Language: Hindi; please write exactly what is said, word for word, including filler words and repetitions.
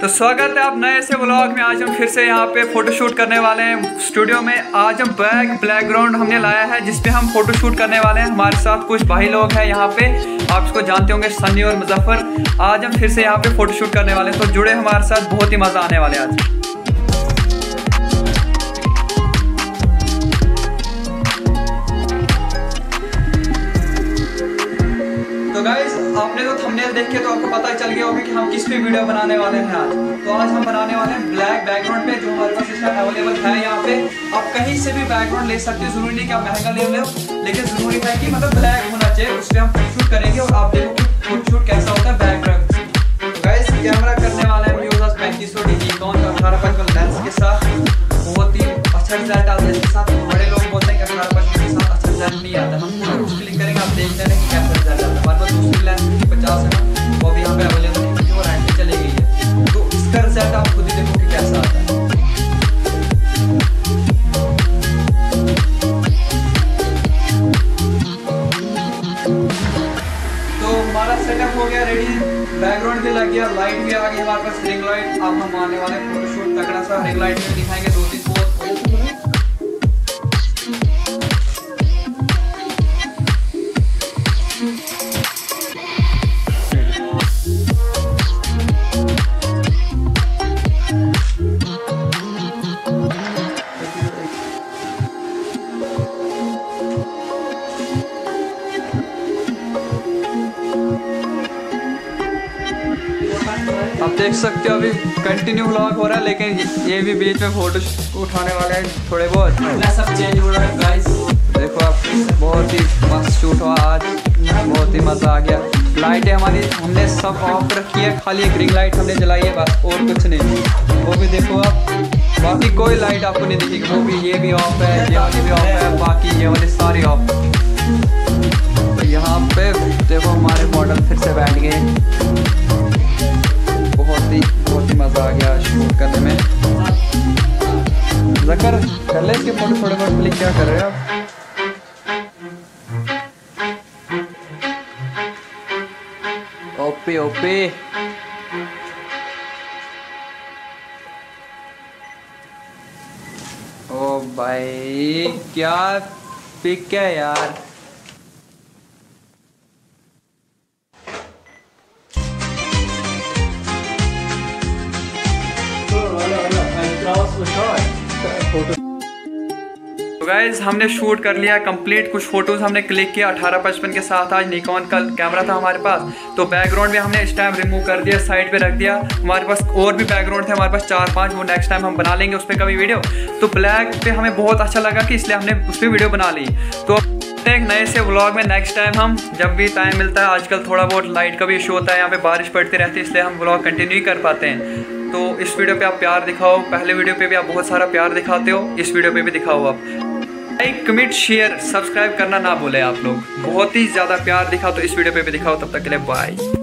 तो स्वागत है आप नए से व्लॉग में। आज हम फिर से यहाँ पे फोटोशूट करने वाले हैं स्टूडियो में। आज हम बैक बैकग्राउंड हमने लाया है जिसपे हम फोटोशूट करने वाले हैं। हमारे साथ कुछ भाई लोग हैं यहाँ पे, आप इसको जानते होंगे, सन्नी और मुजफ्फर। आज हम फिर से यहाँ पे फोटोशूट करने वाले हैं, तो जुड़े हमारे साथ, बहुत ही मज़ा आने वाले आज। तो गाइस, आपने तो थंबनेल देख के तो आपको पता ही चल गया होगा कि हम किस पे वीडियो बनाने वाले हैं आज। तो आज हम बनाने वाले हैं ब्लैक बैकग्राउंड पे, जो हमारे पास इसका अवेलेबल है यहाँ पे। आप कहीं से भी बैकग्राउंड ले सकते हो, जरूरी नहीं कि आप महंगा ले लो, लेकिन जरूरी है कि मतलब ब्लैक होना चाहिए। उस पर हम फोटोशूट करेंगे और आप देखो कि फोटोशूट कैसा होता है बैकग्राउंड। तो गाइस, कैमरा करने वाले हैं यूज पैंतीस सौ डी निकॉन अठारह पचपन लेंस के साथ। बहुत ही अच्छा रिजल्ट आता है इसके साथ। बड़े लोग बोलते हैं कि अठारह पचपन के साथ अच्छा रिजल्ट नहीं आता। हम पूरा कुछ क्लिक करेंगे, आप देख लेंगे कैसा रिजल्ट आता है। हमारे पास दूसरी लेंस पचास है, वो भी यहाँ पे अवेलेबल है, जो रेंट चली गई है। तो इसका रिजल्ट आप खुद ही देखो कि कैसा आता है। तो हमारा सेटअप हो गया रेडी, बैकग्राउंड भी लग गया, लाइट भी आ गई हमारे पास, रिंग लाइट। अब हम आने वाले फोटोशूट तगड़ा सा रिंग लाइट में दिखाएंगे दो तीन पोज। आप देख सकते हो अभी कंटिन्यू व्लॉग हो रहा है, लेकिन ये भी बीच में फोटो उठाने वाले हैं थोड़े बहुत। सब चेंज हो रहा है गाइस, देखो आप, बहुत ही मस्त शूट हुआ आज, बहुत ही मज़ा आ गया। लाइटें हमारी हमने सब ऑफ रखी है, खाली एक रिंग लाइट हमने जलाई है बस, और कुछ नहीं। वो भी देखो आप, बाकी कोई लाइट आपको नहीं दिखेगी। वो भी, ये भी ऑफ है, ये वाली भी ऑफ है, बाकी ये वाली सारी ऑफ। तो यहाँ पे देखो हमारे मॉडल फिर से बैठ गए। बहुत ही बहुत ही मज़ा आ गया शूट करने में। जकर कर ले इसके फोटो थोड़े बहुत क्लिक। क्या कर रहे हो आप? ओपे ओपे ओ भाई, क्या पिक है यार। तो गाइज, हमने शूट कर लिया कंप्लीट। कुछ फोटोज हमने क्लिक किया अठारह पचपन के साथ। आज निकॉन का कैमरा था हमारे पास, तो बैकग्राउंड भी हमने इस टाइम रिमूव कर दिया, साइड पे रख दिया। हमारे पास और भी बैकग्राउंड थे हमारे पास चार पांच, वो नेक्स्ट टाइम हम बना लेंगे उस पर कभी वीडियो। तो ब्लैक पे हमें बहुत अच्छा लगा कि इसलिए हमने उस पर वीडियो बना ली। तो एक नए से व्लॉग में नेक्स्ट टाइम हम जब भी टाइम मिलता है। आजकल थोड़ा बहुत लाइट का भी इशू होता है, यहाँ पे बारिश पड़ती रहती है, इसलिए हम व्लॉग कंटिन्यू ही कर पाते हैं। तो इस वीडियो पे आप प्यार दिखाओ, पहले वीडियो पे भी आप बहुत सारा प्यार दिखाते हो, इस वीडियो पे भी दिखाओ आप। लाइक, कमेंट, शेयर, सब्सक्राइब करना ना भूलें आप लोग। बहुत ही ज़्यादा प्यार दिखाओ, तो इस वीडियो पे भी दिखाओ। तब तक के लिए बाय।